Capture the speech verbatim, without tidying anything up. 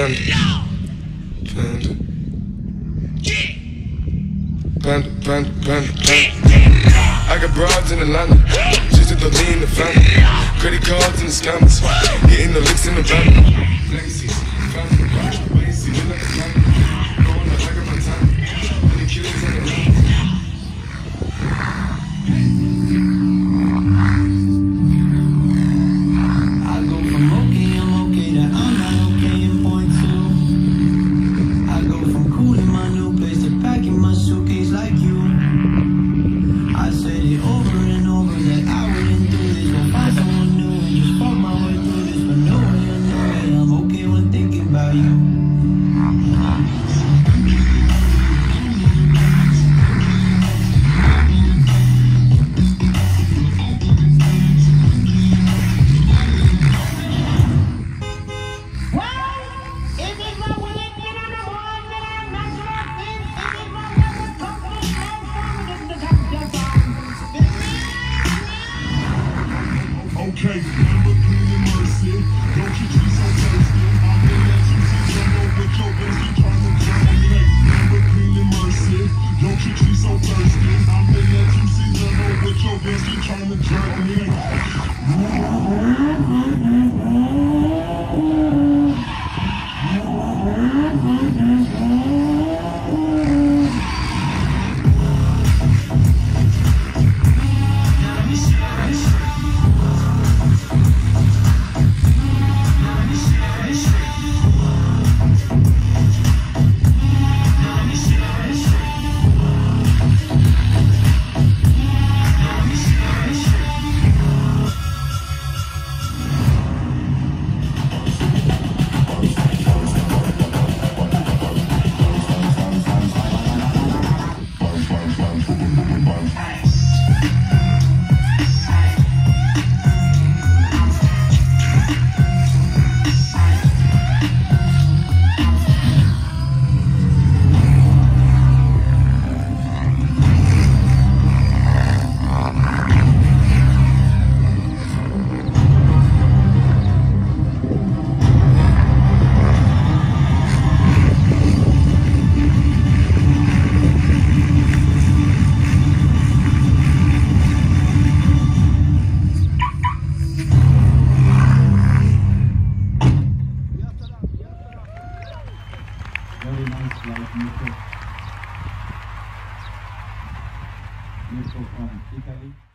Panda. Panda. Panda, panda, panda, panda. I got broads in Atlanta, just to throw me in the family. Credit cards and the scammers, getting the licks in the van. Legacy, family, legacy, look like a family. Going out like a Montana, and the killers on the run. I go from okay, I'm okay to I'm not okay in point two. I go from cool in my new place to packing my suitcase like you. I said it over and over that I wouldn't do this. Go find someone new and just fuck my way through this. But no way I know that I'm okay when thinking about you. Okay, Lamborghini and Mercy. Don't you be so thirsty. I'm in that juicy jumbo with your bestie trying to drown me. Lamborghini and Mercy. Don't you be so thirsty. I'm in that juicy jumbo with your bestie trying to drown Very nice life, Nico. Nico from Italy.